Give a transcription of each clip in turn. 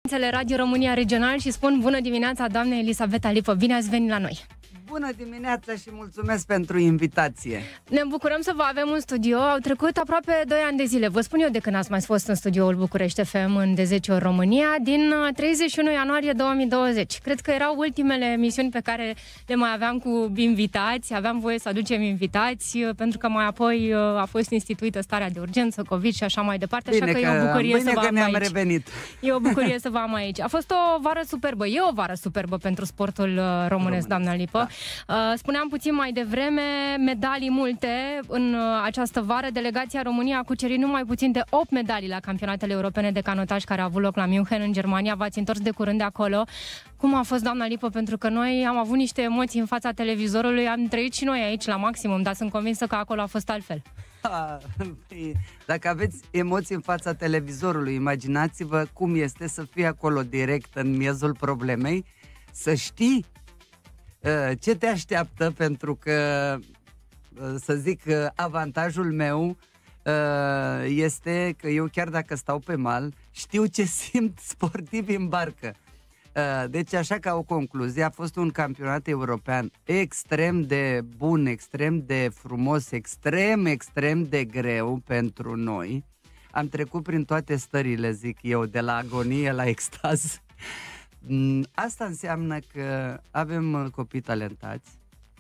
Radio România Regional și spun bună dimineața, doamne Elisaveta Lipă, bine ați venit la noi! Bună dimineața și mulțumesc pentru invitație! Ne bucurăm să vă avem în studio. Au trecut aproape 2 ani de zile. Vă spun eu de când ați mai fost în studioul București FM în De 10 ori România, din 31 ianuarie 2020. Cred că erau ultimele emisiuni pe care le mai aveam cu invitați. Aveam voie să aducem invitați, pentru că mai apoi a fost instituită starea de urgență, COVID și așa mai departe. Bine, așa că e o bucurie să vă am aici. Revenit. E o bucurie să vă am aici. A fost o vară superbă. E o vară superbă pentru sportul românesc, doamna Lipă. Da. Spuneam puțin mai devreme, medalii multe în această vară. Delegația României a cucerit numai puțin de 8 medalii la campionatele europene de canotaj care au avut loc la München, în Germania. V-ați întors de curând de acolo. Cum a fost, doamna Lipă? Pentru că noi am avut niște emoții în fața televizorului, am trăit și noi aici la maximum, dar sunt convinsă că acolo a fost altfel. Dacă aveți emoții în fața televizorului, imaginați-vă cum este să fii acolo direct în miezul problemei, să știi ce te așteaptă, pentru că, să zic, avantajul meu este că eu, chiar dacă stau pe mal, știu ce simt sportivi în barcă. Deci, așa, ca o concluzie, a fost un campionat european extrem de bun, extrem de frumos, extrem de greu pentru noi. Am trecut prin toate stările, zic eu, de la agonie la extaz. Asta înseamnă că avem copii talentați,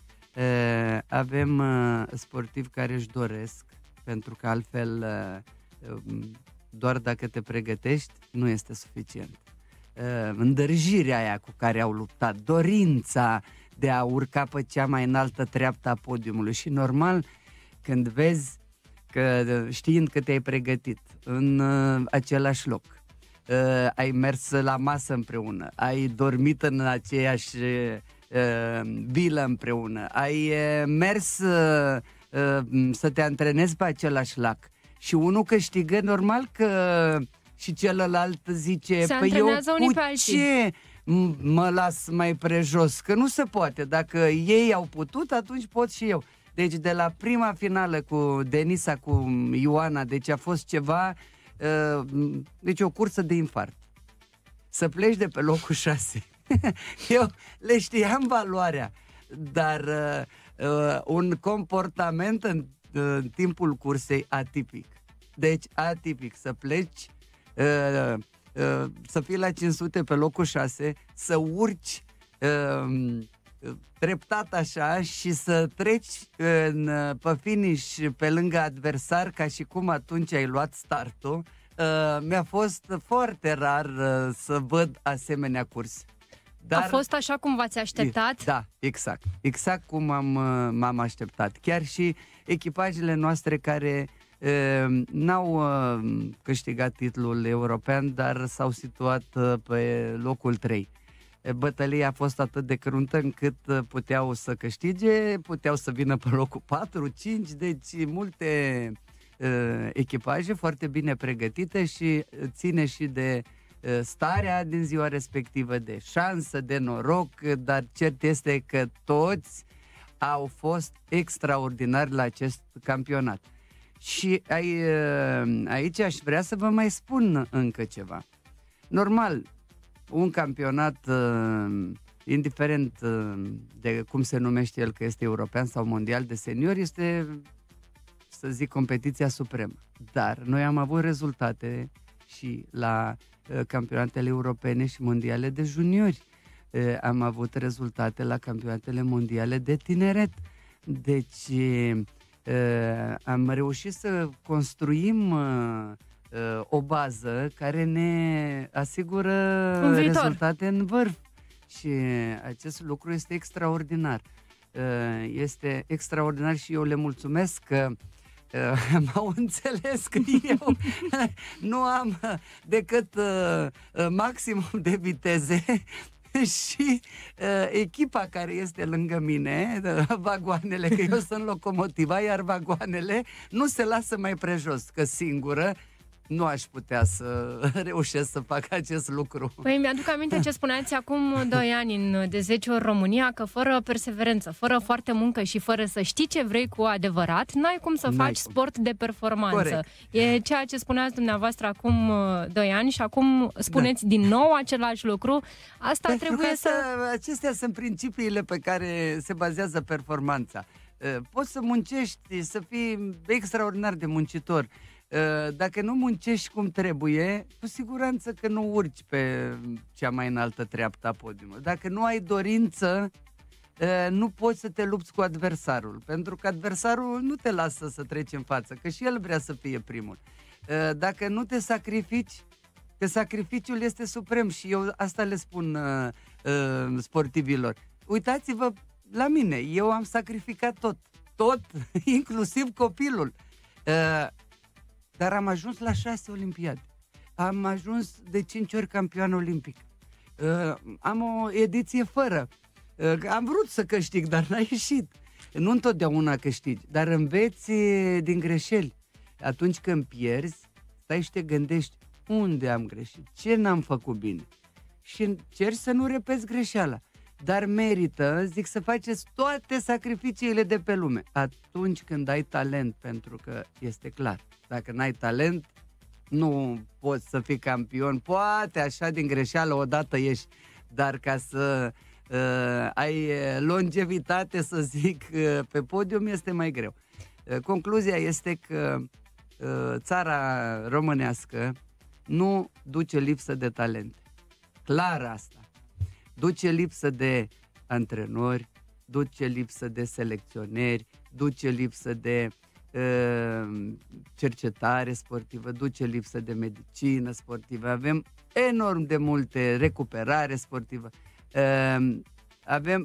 avem sportivi care își doresc, pentru că altfel doar dacă te pregătești nu este suficient. Îndrăjirea aia cu care au luptat, dorința de a urca pe cea mai înaltă treaptă a podiumului și normal când vezi că, știind că te-ai pregătit în același loc, ai mers la masă împreună, ai dormit în aceeași vilă împreună, ai mers să te antrenezi pe același lac și unul câștigă, normal că și celălalt zice, păi eu cu ce mă las mai prejos? Că nu se poate, dacă ei au putut, atunci pot și eu. Deci de la prima finală cu Denisa, cu Ioana, deci a fost ceva, deci o cursă de infart. Să pleci de pe locul 6. Eu le știam valoarea, dar un comportament în timpul cursei atipic. Deci atipic, să pleci, să fii la 500 pe locul 6, să urci treptat așa și să treci pe finish pe lângă adversar ca și cum atunci ai luat startul. Mi-a fost foarte rar să văd asemenea curse. Dar a fost așa cum v-ați așteptat? Da, exact. Exact cum m-am așteptat. Chiar și echipajele noastre care n-au câștigat titlul european, dar s-au situat pe locul 3. Bătălia a fost atât de cruntă încât puteau să câștige, puteau să vină pe locul 4, 5, deci multe echipaje foarte bine pregătite și ține și de starea din ziua respectivă, de șansă, de noroc, dar cert este că toți au fost extraordinari la acest campionat. Și aici aș vrea să vă mai spun încă ceva. Normal, un campionat, indiferent de cum se numește el, că este european sau mondial de seniori, este, să zic, competiția supremă. Dar noi am avut rezultate și la campionatele europene și mondiale de juniori. Am avut rezultate la campionatele mondiale de tineret. Deci am reușit să construim o bază care ne asigură rezultate în vârf. Și acest lucru este extraordinar. Este extraordinar și eu le mulțumesc că m-au înțeles că eu nu am decât maximum de viteze și echipa care este lângă mine, vagoanele, că eu sunt locomotiva, iar vagoanele nu se lasă mai prejos, că singură nu aș putea să reușesc să fac acest lucru. Păi mi-aduc aminte ce spuneați acum 2 ani în De 10 ori România, că fără perseverență, fără foarte muncă și fără să știi ce vrei cu adevărat, n-ai cum să faci sport de performanță. Corect. E ceea ce spuneați dumneavoastră acum 2 ani și acum spuneți din nou același lucru. Asta trebuie să... Acestea sunt principiile pe care se bazează performanța. Poți să muncești, să fii extraordinar de muncitor. Dacă nu muncești cum trebuie, cu siguranță că nu urci pe cea mai înaltă treaptă a podiumului. Dacă nu ai dorință, nu poți să te lupți cu adversarul, pentru că adversarul nu te lasă să treci în față, că și el vrea să fie primul. Dacă nu te sacrifici, că sacrificiul este suprem și eu asta le spun sportivilor. Uitați-vă la mine, eu am sacrificat tot, inclusiv copilul. Dar am ajuns la 6 olimpiade. Am ajuns de 5 ori campion olimpic. Am o ediție fără. Am vrut să câștig, dar n-a ieșit. Nu întotdeauna câștigi, dar înveți din greșeli. Atunci când pierzi, stai și te gândești unde am greșit, ce n-am făcut bine. Și încerci să nu repeți greșeala. Dar merită, zic, să faceți toate sacrificiile de pe lume. Atunci când ai talent, pentru că este clar, dacă n-ai talent, nu poți să fii campion. Poate așa din greșeală odată ieși, dar ca să ai longevitate, să zic, pe podium este mai greu. Concluzia este că țara românească nu duce lipsă de talent. Clar asta. Duce lipsă de antrenori, duce lipsă de selecționeri, duce lipsă de cercetare sportivă, duce lipsă de medicină sportivă, avem enorm de multe recuperare sportivă, avem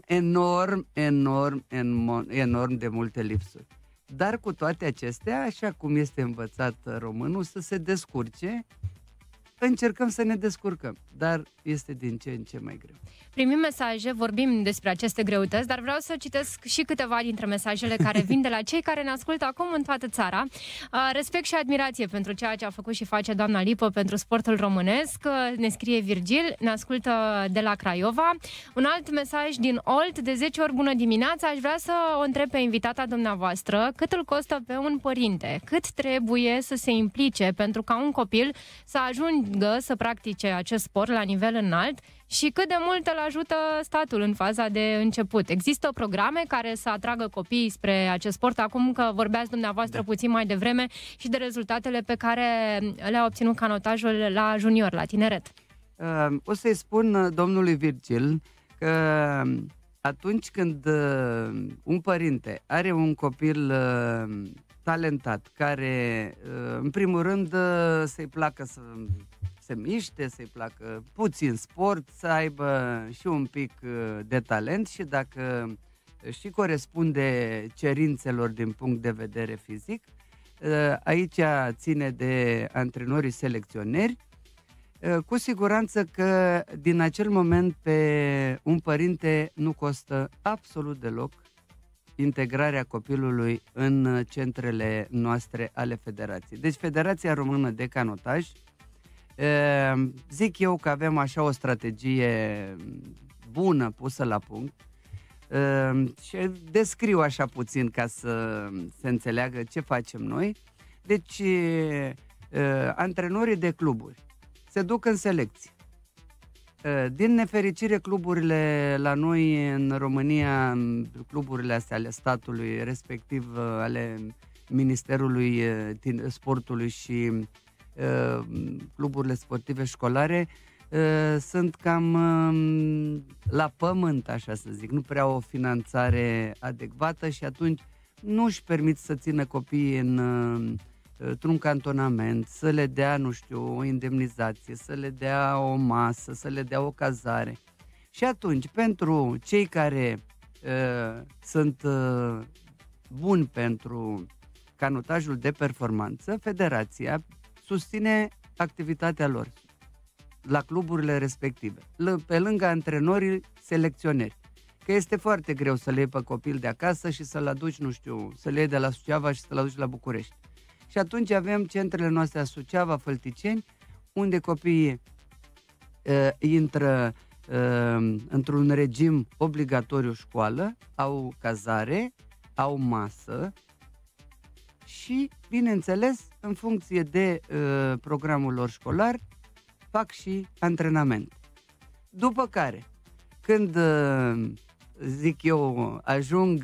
enorm de multe lipsuri. Dar cu toate acestea, așa cum este învățat românul, să se descurce, încercăm să ne descurcăm, dar este din ce în ce mai greu. Primim mesaje, vorbim despre aceste greutăți, dar vreau să citesc și câteva dintre mesajele care vin de la cei care ne ascultă acum în toată țara. Respect și admirație pentru ceea ce a făcut și face doamna Lipă pentru sportul românesc. Ne scrie Virgil, ne ascultă de la Craiova. Un alt mesaj din Olt, de 10 ori bună dimineața. Aș vrea să o întreb pe invitata dumneavoastră cât îl costă pe un părinte, cât trebuie să se implice pentru ca un copil să ajungă să practice acest sport la nivel înalt și cât de mult îl ajută statul în faza de început. Există programe care să atragă copiii spre acest sport, acum că vorbeați dumneavoastră puțin mai devreme și de rezultatele pe care le-a obținut canotajul la junior, la tineret. O să-i spun domnului Virgil că atunci când un părinte are un copil talentat, care în primul rând să-i placă să se miște, să-i placă puțin sport, să aibă și un pic de talent și dacă și corespunde cerințelor din punct de vedere fizic, aici ține de antrenorii selecționeri. Cu siguranță că din acel moment pe un părinte nu costă absolut deloc integrarea copilului în centrele noastre ale federației. Deci Federația Română de Canotaj, zic eu că avem așa o strategie bună pusă la punct și descriu așa puțin ca să se înțeleagă ce facem noi. Deci antrenorii de cluburi se duc în selecție. Din nefericire, cluburile la noi în România, cluburile astea ale statului, respectiv ale Ministerului Sportului și cluburile sportive școlare, sunt cam la pământ, așa să zic, nu prea o finanțare adecvată și atunci nu își permit să țină copiii într-un cantonament, să le dea, nu știu, o indemnizație, să le dea o masă, să le dea o cazare. Și atunci, pentru cei care sunt buni pentru canotajul de performanță, Federația susține activitatea lor la cluburile respective, pe lângă antrenorii selecționeri. Că este foarte greu să le iei pe copil de acasă și să-l aduci, nu știu, să le iei de la Suceava și să-l aduci la București. Și atunci avem centrele noastre Suceava, Fălticeni, unde copiii intră într-un regim obligatoriu școală, au cazare, au masă și, bineînțeles, în funcție de programul lor școlar, fac și antrenament. După care, când, zic eu, ajung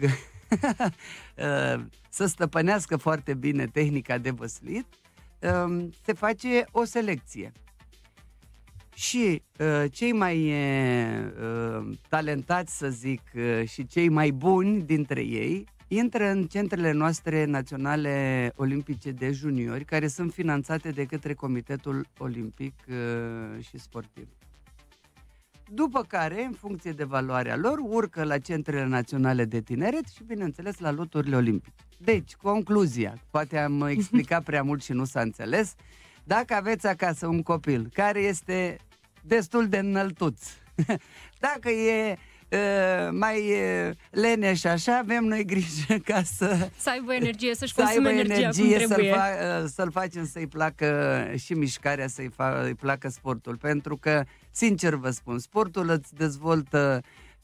să stăpânească foarte bine tehnica de văslit, se face o selecție. Și cei mai talentați, să zic, și cei mai buni dintre ei intră în centrele noastre naționale olimpice de juniori, care sunt finanțate de către Comitetul Olimpic și Sportiv. După care, în funcție de valoarea lor, urcă la centrele naționale de tineret și, bineînțeles, la loturile olimpice. Deci, concluzia, poate am explicat prea mult și nu s-a înțeles, dacă aveți acasă un copil care este destul de înăltuț, dacă e mai leneș așa, avem noi grijă ca să aibă energie, să-și consume energia cum trebuie. Să-l facem să-i placă și mișcarea, să-i placă sportul. Pentru că, sincer vă spun, sportul îți dezvoltă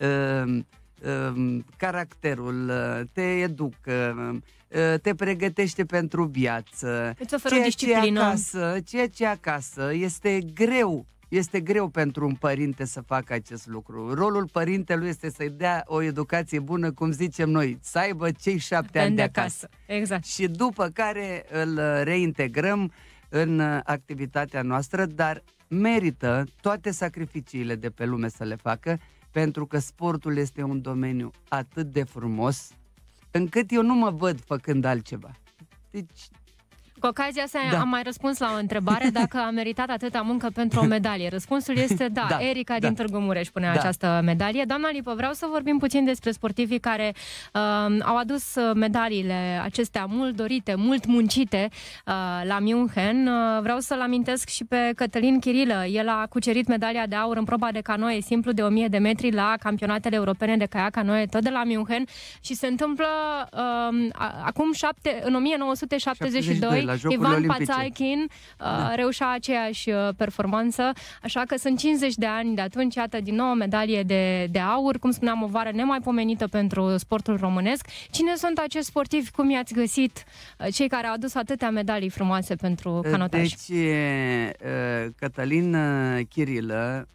caracterul, te educă, te pregătește pentru viață. Îți oferă disciplină. Ceea ce acasă este greu. Este greu pentru un părinte să facă acest lucru. Rolul părintelui este să-i dea o educație bună, cum zicem noi, să aibă cei 7 ani de acasă. Exact. Și după care îl reintegrăm în activitatea noastră, dar merită toate sacrificiile de pe lume să le facă, pentru că sportul este un domeniu atât de frumos, încât eu nu mă văd făcând altceva. Deci, cu ocazia asta am mai răspuns la o întrebare dacă a meritat atâta muncă pentru o medalie. Răspunsul este da. Erica din Târgu Mureș pune această medalie. Doamna Lipă, vreau să vorbim puțin despre sportivii care au adus medaliile acestea mult dorite, mult muncite la München. Vreau să-l amintesc și pe Cătălin Chirilă. El a cucerit medalia de aur în proba de canoe simplu de 1000 de metri la campionatele europene de caiac canoe, tot de la München, și se întâmplă acum în 1972 Ivan Pațaichin reușea aceeași performanță, așa că sunt 50 de ani de atunci, iată din nou o medalie de aur, cum spuneam, o vară nemaipomenită pentru sportul românesc. Cine sunt acești sportivi, cum i-ați găsit, cei care au adus atâtea medalii frumoase pentru canotaj? Deci, Cătălin Chirilă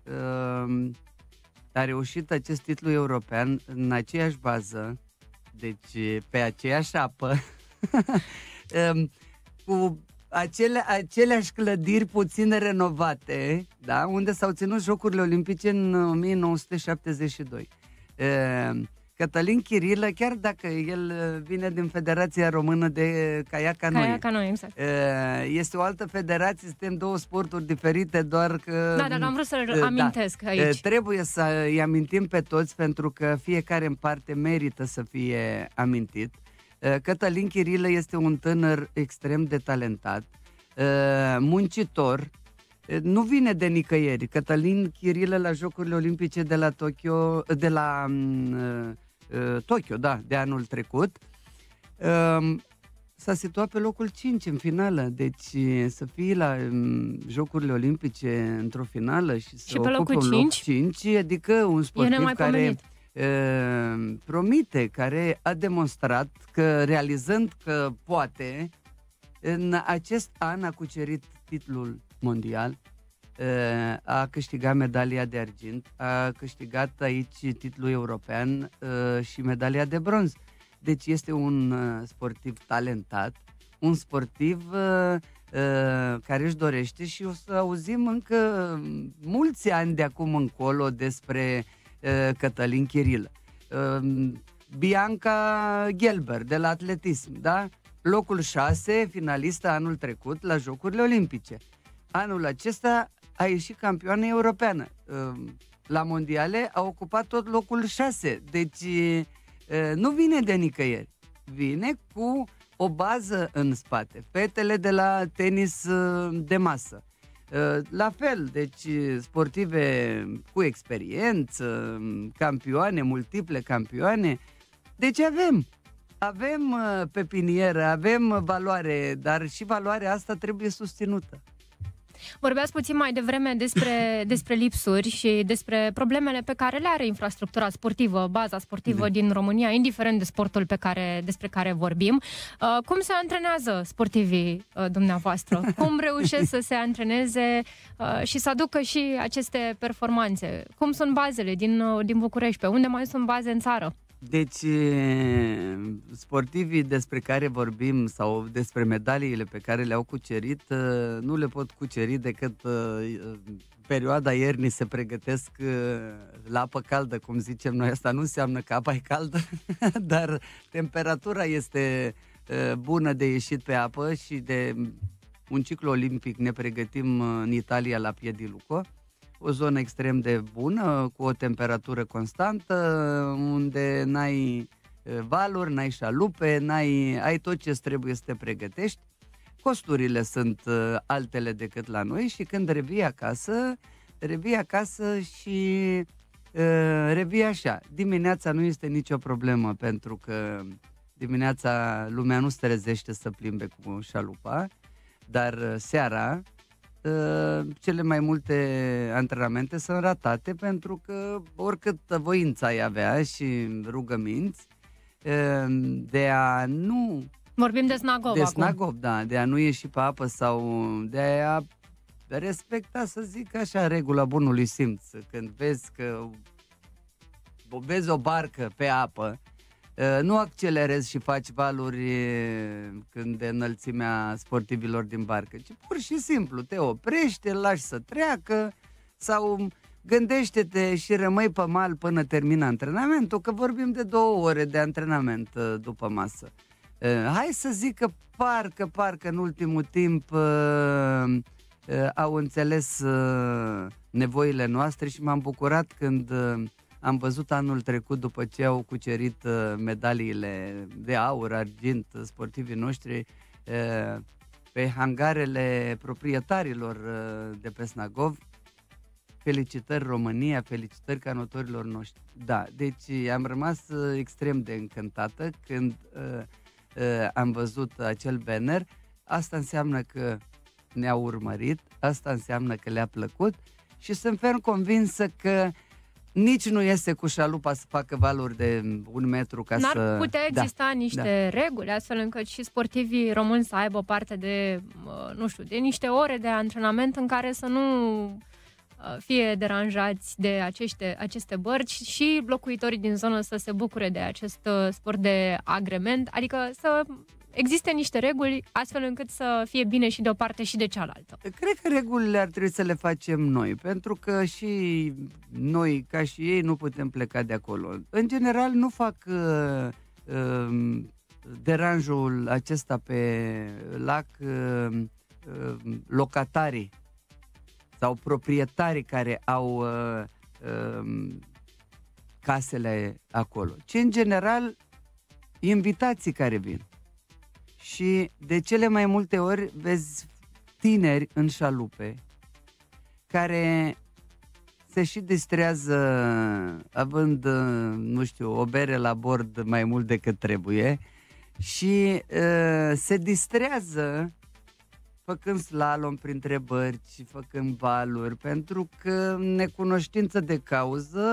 a reușit acest titlu european în aceeași bază, deci pe aceeași apă, cu aceleași clădiri puțin renovate, da? Unde s-au ținut Jocurile Olimpice în 1972. Cătălin Chirilă, chiar dacă el vine din Federația Română de Caiac Canoe, exact. Este o altă federație, suntem două sporturi diferite, doar că... Da, dar am vrut să-l amintesc aici. Trebuie să-i amintim pe toți, pentru că fiecare în parte merită să fie amintit. Cătălin Chirilă este un tânăr extrem de talentat, muncitor, nu vine de nicăieri. Cătălin Chirilă la Jocurile Olimpice de la Tokyo, de anul trecut, s-a situat pe locul 5 în finală, deci să fii la Jocurile Olimpice într-o finală și să ocupi un loc 5, adică un sportiv care promite, care a demonstrat că, realizând că poate, în acest an a cucerit titlul mondial, a câștigat medalia de argint, a câștigat aici titlul european și medalia de bronz. Deci este un sportiv talentat, un sportiv care își dorește, și o să auzim încă mulți ani de acum încolo despre Cătălin Chirilă. Bianca Gelber de la atletism, da? Locul 6, finalistă anul trecut la Jocurile Olimpice. Anul acesta a ieșit campioană europeană. La mondiale a ocupat tot locul 6. Deci nu vine de nicăieri. Vine cu o bază în spate. Fetele de la tenis de masă. La fel, deci sportive cu experiență, campioane, multiple campioane. Deci avem Avem pepinieră, avem valoare, dar și valoarea asta trebuie susținută. Vorbeați puțin mai devreme despre lipsuri și despre problemele pe care le are infrastructura sportivă, baza sportivă din România, indiferent de sportul despre care vorbim. Cum se antrenează sportivii dumneavoastră? Cum reușesc să se antreneze și să aducă și aceste performanțe? Cum sunt bazele din București? Pe unde mai sunt baze în țară? Deci, sportivii despre care vorbim sau despre medaliile pe care le-au cucerit, nu le pot cuceri decât perioada iernii se pregătesc la apă caldă, cum zicem noi. Asta nu înseamnă că apa e caldă, dar temperatura este bună de ieșit pe apă și de un ciclu olimpic ne pregătim în Italia la Piediluco. O zonă extrem de bună, cu o temperatură constantă, unde n-ai valuri, n-ai șalupe, ai tot ce trebuie să te pregătești. Costurile sunt altele decât la noi și când revii acasă și revii așa. Dimineața nu este nicio problemă, pentru că dimineața lumea nu se trezește să plimbe cu șalupa, dar seara cele mai multe antrenamente sunt ratate, pentru că oricât voință ai avea și rugăminți de a nu... Vorbim de Snagov acum. Snagov, da, de a nu ieși pe apă sau de a respecta, să zic așa, regula bunului simț. Când vezi o barcă pe apă, nu accelerezi și faci valuri când de înălțimea sportivilor din barcă, ci pur și simplu te oprești, îl lași să treacă sau gândește-te și rămâi pe mal până termină antrenamentul, că vorbim de 2 ore de antrenament după masă. Hai să zic că parcă în ultimul timp au înțeles nevoile noastre și m-am bucurat când am văzut anul trecut, după ce au cucerit medaliile de aur, argint, sportivii noștri, pe hangarele proprietarilor de pe Snagov. Felicitări România, felicitări canotorilor noștri. Da, deci am rămas extrem de încântată când am văzut acel banner. Asta înseamnă că ne-a urmărit, asta înseamnă că le-a plăcut și sunt ferm convinsă că nici nu iese cu șalupa să facă valuri de 1 metru ca să... N-ar putea exista niște reguli, astfel încât și sportivii români să aibă parte de, nu știu, de niște ore de antrenament în care să nu fie deranjați de aceste bărci și locuitorii din zonă să se bucure de acest sport de agrement, adică să existe niște reguli astfel încât să fie bine și de o parte și de cealaltă. Cred că regulile ar trebui să le facem noi, pentru că și noi, ca și ei, nu putem pleca de acolo. În general, nu fac deranjul acesta pe lac locatarii sau proprietarii care au casele acolo, ci în general invitații care vin. Și de cele mai multe ori vezi tineri în șalupe care se și distrează având, nu știu, o bere la bord mai mult decât trebuie și se distrează făcând slalom printre bărci, făcând valuri, pentru că necunoștință de cauză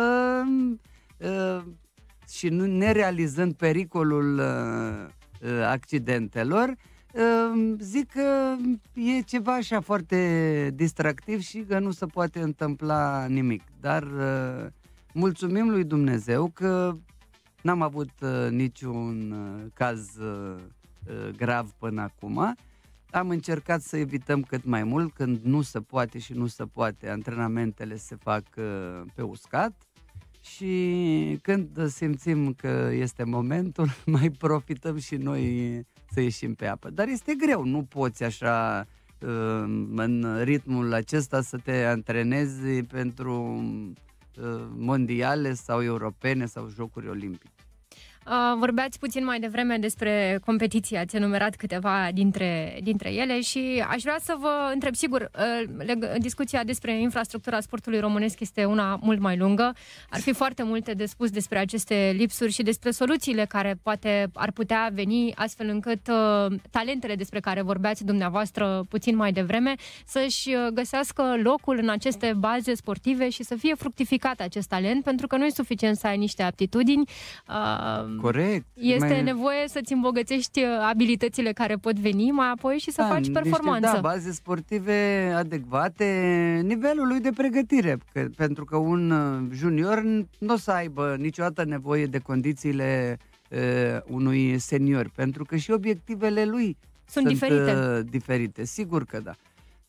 și nerealizând pericolul accidentelor, zic că e ceva așa foarte distractiv și că nu se poate întâmpla nimic. Dar mulțumim lui Dumnezeu că n-am avut niciun caz grav până acum. Am încercat să evităm cât mai mult, când nu se poate și nu se poate, antrenamentele se fac pe uscat. Și când simțim că este momentul, mai profităm și noi să ieșim pe apă. Dar este greu, nu poți așa în ritmul acesta să te antrenezi pentru mondiale sau europene sau jocuri olimpice. Vorbeați puțin mai devreme despre competiții, ați enumerat câteva dintre ele și aș vrea să vă întreb, sigur, discuția despre infrastructura sportului românesc este una mult mai lungă. Ar fi foarte multe de spus despre aceste lipsuri și despre soluțiile care poate ar putea veni astfel încât talentele despre care vorbeați dumneavoastră puțin mai devreme să-și găsească locul în aceste baze sportive și să fie fructificat acest talent, pentru că nu e suficient să ai niște aptitudini. Corect. Este nevoie să-ți îmbogățești abilitățile care pot veni mai apoi și să faci performanță. Baze sportive adecvate nivelului de pregătire. Pentru că un junior nu o să aibă niciodată nevoie de condițiile unui senior. Pentru că și obiectivele lui sunt diferite. Sigur că da.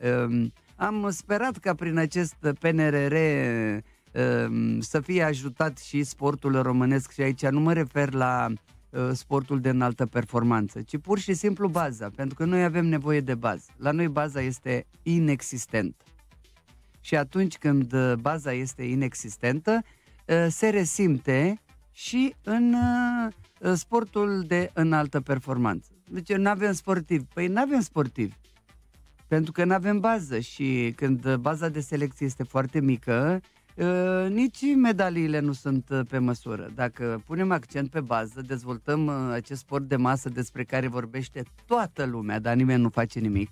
Am sperat ca prin acest PNRR să fie ajutat și sportul românesc și aici nu mă refer la sportul de înaltă performanță, ci pur și simplu baza, pentru că noi avem nevoie de bază. La noi baza este inexistentă. Și atunci când baza este inexistentă, se resimte și în sportul de înaltă performanță. Deci nu avem sportivi. Păi nu avem sportivi. Pentru că nu avem bază și când baza de selecție este foarte mică, nici medaliile nu sunt pe măsură. Dacă punem accent pe bază, dezvoltăm acest sport de masă despre care vorbește toată lumea, dar nimeni nu face nimic.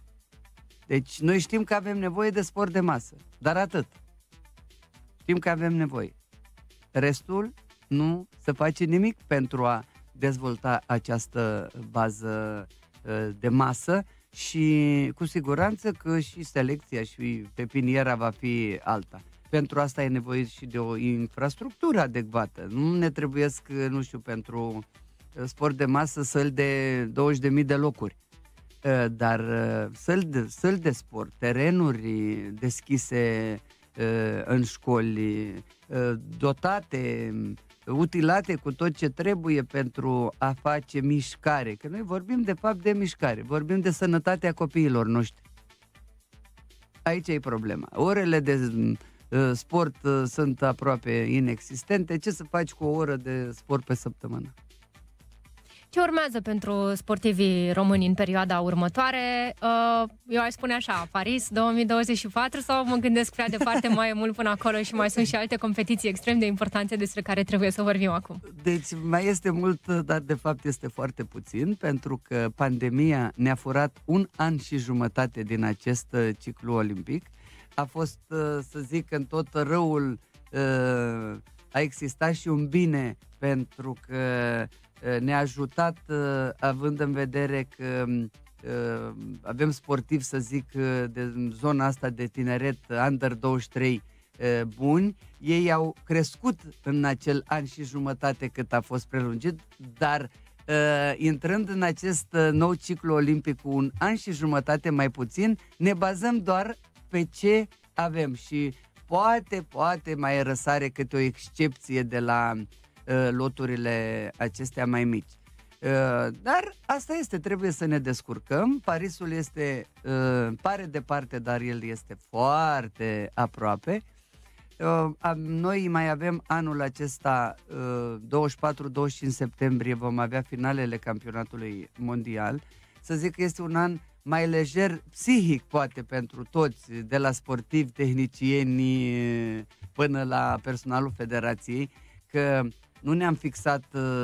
Deci noi știm că avem nevoie de sport de masă, dar atât. Știm că avem nevoie. Restul nu se face nimic pentru a dezvolta această bază de masă și cu siguranță că și selecția și pepiniera va fi alta. Pentru asta e nevoie și de o infrastructură adecvată. Nu ne trebuiesc, nu știu, pentru sport de masă săli de 20.000 de locuri. Dar săli de sport, terenuri deschise în școli, dotate, utilate cu tot ce trebuie pentru a face mișcare. Că noi vorbim de fapt de mișcare, vorbim de sănătatea copiilor noștri. Aici e problema. Orele de sport sunt aproape inexistente. Ce să faci cu o oră de sport pe săptămână? Ce urmează pentru sportivii români în perioada următoare? Eu aș spune așa, Paris 2024 sau mă gândesc prea departe, mai e mult până acolo și mai sunt și alte competiții extrem de importante despre care trebuie să vorbim acum? Deci mai este mult, dar de fapt este foarte puțin, pentru că pandemia ne-a furat 1 an și jumătate din acest ciclu olimpic. A fost, să zic, în tot răul a existat și un bine, pentru că ne-a ajutat, având în vedere că avem sportivi, să zic, de zona asta de tineret, under 23 buni. Ei au crescut în acel an și jumătate cât a fost prelungit, dar intrând în acest nou ciclu olimpic cu 1 an și jumătate mai puțin, ne bazăm doar pe ce avem și poate mai răsare câte o excepție de la loturile acestea mai mici. Dar asta este, trebuie să ne descurcăm. Parisul este, pare departe, dar el este foarte aproape. Noi mai avem anul acesta, 24-25 septembrie, vom avea finalele campionatului mondial. Să zic că este un an mai lejer psihic, poate, pentru toți, de la sportivi, tehnicieni, până la personalul federației, că nu ne-am fixat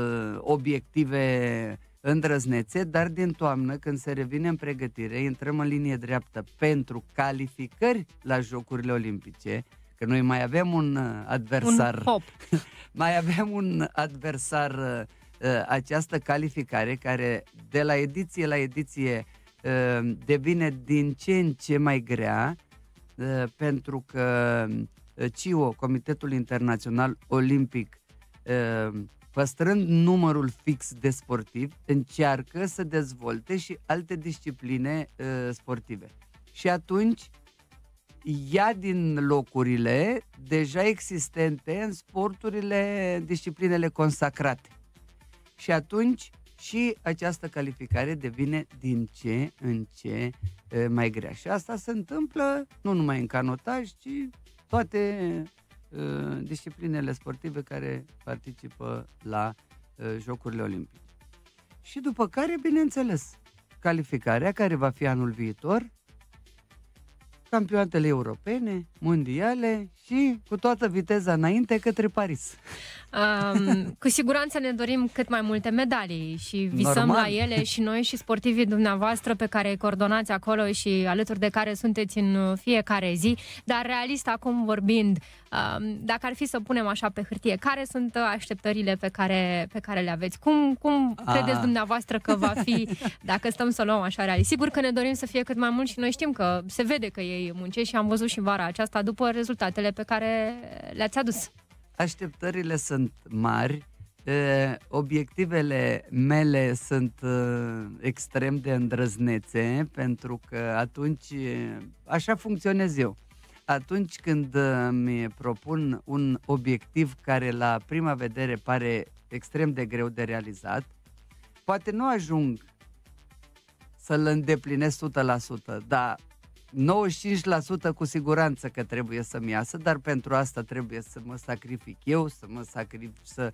obiective îndrăznețe, dar din toamnă, când se revine în pregătire, intrăm în linie dreaptă pentru calificări la Jocurile Olimpice, că noi mai avem un adversar. Mai avem un adversar, această calificare, care de la ediție la ediție devine din ce în ce mai grea, pentru că CIO, Comitetul Internațional Olimpic, păstrând numărul fix de sportivi, încearcă să dezvolte și alte discipline sportive. Și atunci ia din locurile deja existente în sporturile, disciplinele consacrate. Și atunci și această calificare devine din ce în ce mai grea. Și asta se întâmplă nu numai în canotaj, ci toate disciplinele sportive care participă la Jocurile Olimpice. Și după care, bineînțeles, calificarea care va fi anul viitor, campionatele europene, mondiale și cu toată viteza înainte către Paris. Cu siguranță ne dorim cât mai multe medalii și visăm la ele și noi și sportivii dumneavoastră pe care îi coordonați acolo și alături de care sunteți în fiecare zi. Dar realist acum vorbind, dacă ar fi să punem așa pe hârtie, care sunt așteptările pe care le aveți? Cum credeți dumneavoastră că va fi, dacă stăm să luăm așa realist? Sigur că ne dorim să fie cât mai mult și noi știm că se vede că ei muncesc și am văzut și vara aceasta după rezultatele pe care le-ați adus. Așteptările sunt mari, obiectivele mele sunt extrem de îndrăznețe, pentru că atunci, așa funcționez eu, atunci când mi propun un obiectiv care la prima vedere pare extrem de greu de realizat, poate nu ajung să-l îndeplinesc 100%, dar 95% cu siguranță că trebuie să-mi iasă, dar pentru asta trebuie să mă sacrific eu, să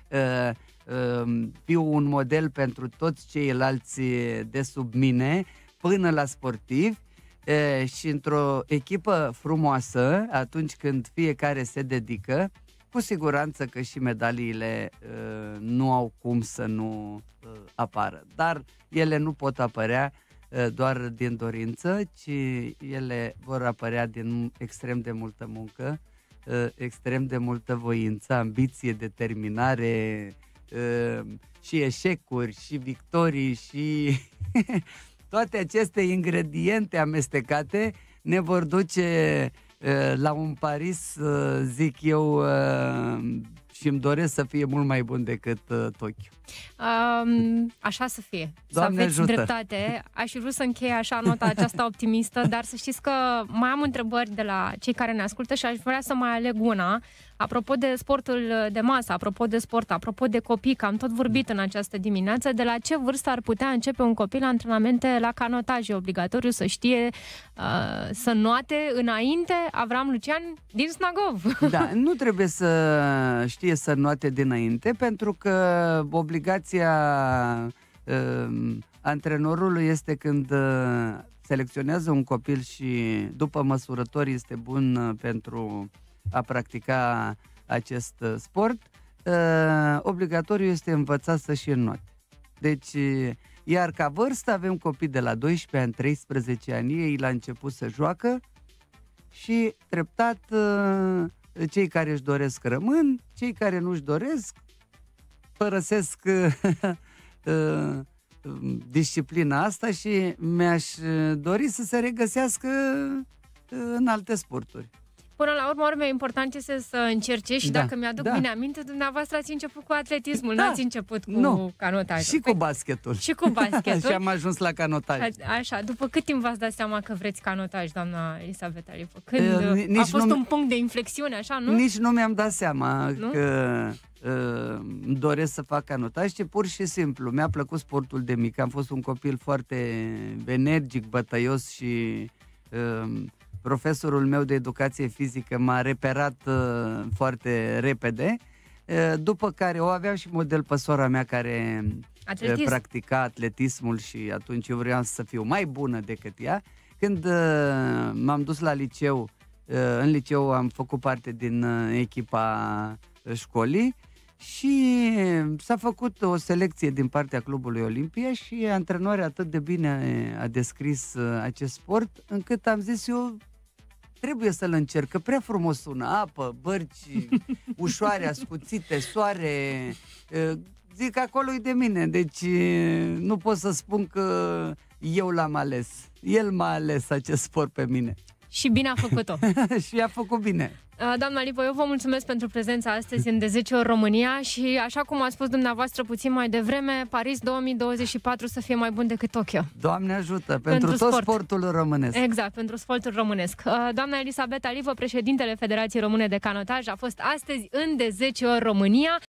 fiu un model pentru toți ceilalți de sub mine, până la sportivi, și într-o echipă frumoasă, atunci când fiecare se dedică, cu siguranță că și medaliile nu au cum să nu apară. Dar ele nu pot apărea doar din dorință, ci ele vor apărea din extrem de multă muncă, extrem de multă voință, ambiție, determinare, și eșecuri, și victorii, și toate aceste ingrediente amestecate ne vor duce la un Paris, zic eu, și îmi doresc să fie mult mai bun decât Tokyo. Așa să fie. Doamne să aveți ajută. dreptate. Aș fi vrut să încheie așa nota aceasta optimistă, dar să știți că mai am întrebări de la cei care ne ascultă și aș vrea să mai aleg una. Apropo de sportul de masă, apropo de sport, apropo de copii, că am tot vorbit în această dimineață, de la ce vârstă ar putea începe un copil antrenamente la canotaj? E obligatoriu să știe să noate înainte? Avram Lucian din Snagov. Da, nu trebuie să știe să noate dinainte, pentru că obligația antrenorului este când selecționează un copil și după măsurători este bun pentru a practica acest sport, obligatoriu este învățat să și înnoate. Deci, iar ca vârstă avem copii de la 12 ani, 13 ani, ei la început să joacă și treptat cei care își doresc rămân, cei care nu își doresc părăsesc disciplina asta și mi-aș dori să se regăsească în alte sporturi. Până la urmă, important este să încerce și dacă mi-aduc bine aminte, dumneavoastră ați început cu atletismul, n-ați început cu canotajul. Și cu basketul. Și cu basketul. Și am ajuns la canotaj. Așa, după cât timp v-ați dat seama că vreți canotaj, doamna Elisabeta Lipă? Când a fost un punct de inflexiune, așa, nu? Nici nu mi-am dat seama că îmi doresc să fac canotaj, ci pur și simplu mi-a plăcut sportul de mic. Am fost un copil foarte energic, bătăios și profesorul meu de educație fizică m-a reperat foarte repede, după care o aveam și model pe sora mea care practica atletismul și atunci eu vreau să fiu mai bună decât ea. Când m-am dus la liceu, în liceu am făcut parte din echipa școlii și s-a făcut o selecție din partea Clubului Olimpia și antrenoarea atât de bine a descris acest sport, încât am zis eu, trebuie să-l încerc, că prea frumos sună, apă, bărci ușoare, ascuțite, soare, zic acolo-i de mine, deci nu pot să spun că eu l-am ales, el m-a ales acest sport pe mine. Și bine a făcut-o. Și a făcut bine. Doamna Lipă, eu vă mulțumesc pentru prezența astăzi în De 10 ori România și, așa cum ați spus dumneavoastră puțin mai devreme, Paris 2024 să fie mai bun decât Tokyo. Doamne ajută, pentru tot sportul românesc. Exact, pentru sportul românesc. Doamna Elisabeta Lipă, președintele Federației Române de Canotaj, a fost astăzi în De 10 ori România.